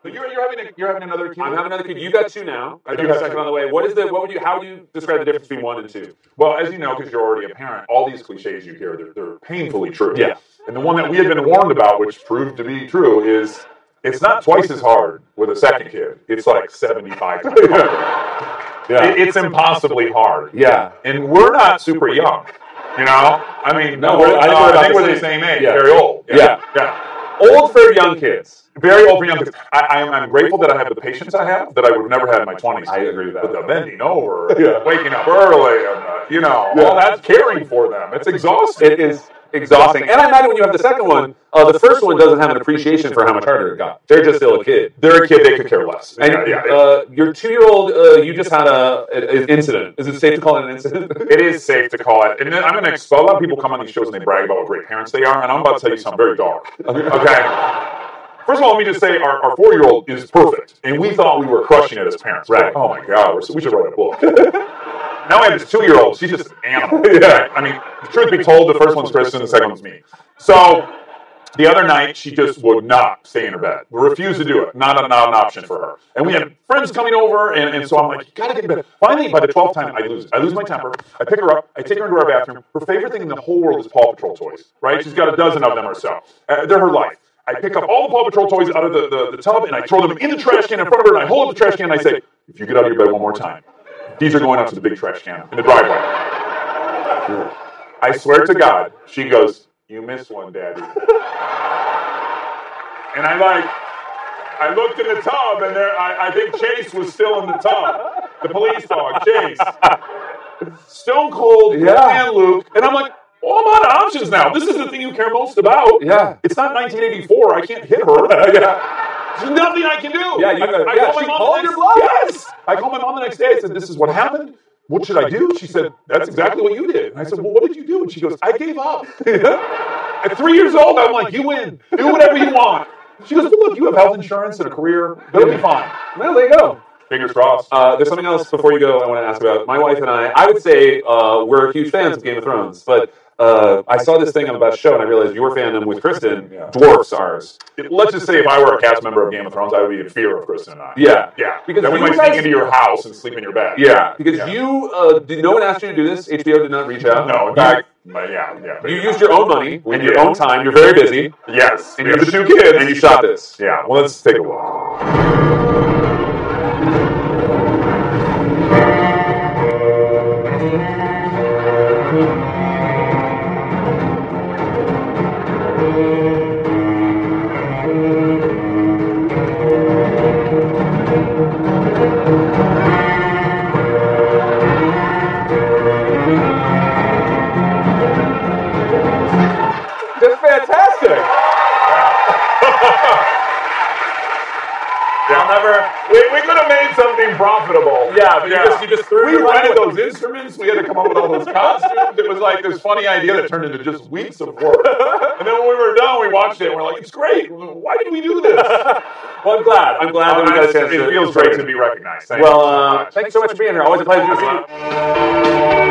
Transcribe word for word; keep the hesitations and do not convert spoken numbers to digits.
You're, you're having a, you're having another kid. I'm having another kid. You got two now. I do have a second on the way. What is the? What would you? How would you describe the difference between one and two? Well, as you know, because you're already a parent, all these cliches you hear, they're, they're painfully true. Yeah. And the one that we had been warned about, which proved to be true, is it's not twice as hard with a second kid. It's like seventy-five times harder. Yeah. It, it's impossibly hard. Yeah. And we're not super young. You know? I mean, No, no, we're- we're, I think uh, we're about I think the we're the same. same age. Yeah. Very old. Yeah. Yeah. Old for young kids. Very old for young kids. I, I am, I'm grateful that I have the patience I have that I would have never had in my twenties. I agree with that. But the bending over, Yeah. waking up early, and uh, you know, Yeah. all that's caring for them. It's exhausting. It is exhausting. And I imagine when you have the second one, uh, the first one doesn't have an appreciation for how much harder it got. They're just still a kid. They're a kid; they could care less. And yeah, yeah, yeah. Uh, your two-year-old, uh, you just had a, an incident. Is it safe to call it an incident? It is safe to call it. And then I'm going to expose. A lot of people come on these shows and they brag about what great parents they are, and I'm about to tell you something very dark. Okay. First of all, let me just say our, our four-year-old is perfect, and we thought we were crushing it as parents. Right. Oh my God, we're, we should write a book. Now I have this two-year-old. She's just an animal. Yeah. I mean, the truth be told, the first one's Kristen, the second one's me. So the other night, she just would not stay in her bed. Refused to do it. Not, a, not an option for her. And we had friends coming over, and, and so I'm like, you gotta get in bed. Finally, by the twelfth time, I lose it. I lose my temper. I pick her up. I take her into our bathroom. Her favorite thing in the whole world is Paw Patrol toys, right? She's got a dozen of them herself. Uh, they're her life. I pick up all the Paw Patrol toys out of the, the, the tub, and I throw them in the trash can in front of her, and I hold up the trash can, and I say, if you get out of your bed one more time, these are going out to the big trash can in the driveway. I swear to God, she goes, you missed one, Daddy. And I like, I looked in the tub, and there, I, I think Chase was still in the tub. The police dog, Chase. Stone cold, Yeah. and Luke. And I'm like, oh, I'm out of options now. This is the thing you care most about. Yeah. It's not nineteen eighty-four. I can't hit her. Yeah. There's nothing I can do. Yeah, you I, gotta- I yeah, called my she mom called the your next- bluff. Yes. I called my mom the next day. I said, this is what happened. What should I do? She said, that's exactly what you did. And I said, well, what did you do? And she goes, I gave up. At three years old, I'm like, you win. Do whatever you want. She goes, well, look, you have health insurance and a career. It'll be fine. Well, there you go. Fingers crossed. Uh, there's something else before you go I want to ask about. My wife and I, I would say uh, we're huge fans of Game of Thrones, but uh, I saw this thing about a show and I realized your fandom with Kristen Yeah. dwarfs ours. Let's just say if I were a cast member of Game of Thrones, I would be in fear of Kristen and I. Yeah. Yeah. Because then we you might guys- sneak into your house and sleep in your bed. Yeah, because Yeah. you, uh, did no one asked you to do this? H B O did not reach out? No, in fact, but yeah, yeah. You used your own money, with We your did. own time, you're very busy, Yes. and we you have have the two kids. and you shot this. Yeah, well, let's take a look. That's fantastic. Yeah. I'll never... We, we could have made something profitable. Yeah, but you just- you just threw We your money rented away. those instruments. We had to come up with all those costumes. It was like this funny idea that turned into just weeks of work. And then when we were done, we watched it and we're like, it's great. Why did we do this? Well, I'm glad. I'm glad that we got a chance it to... feels great to be recognized. Thank Well, you so uh, much. thanks so much for being here. Always a pleasure to see you.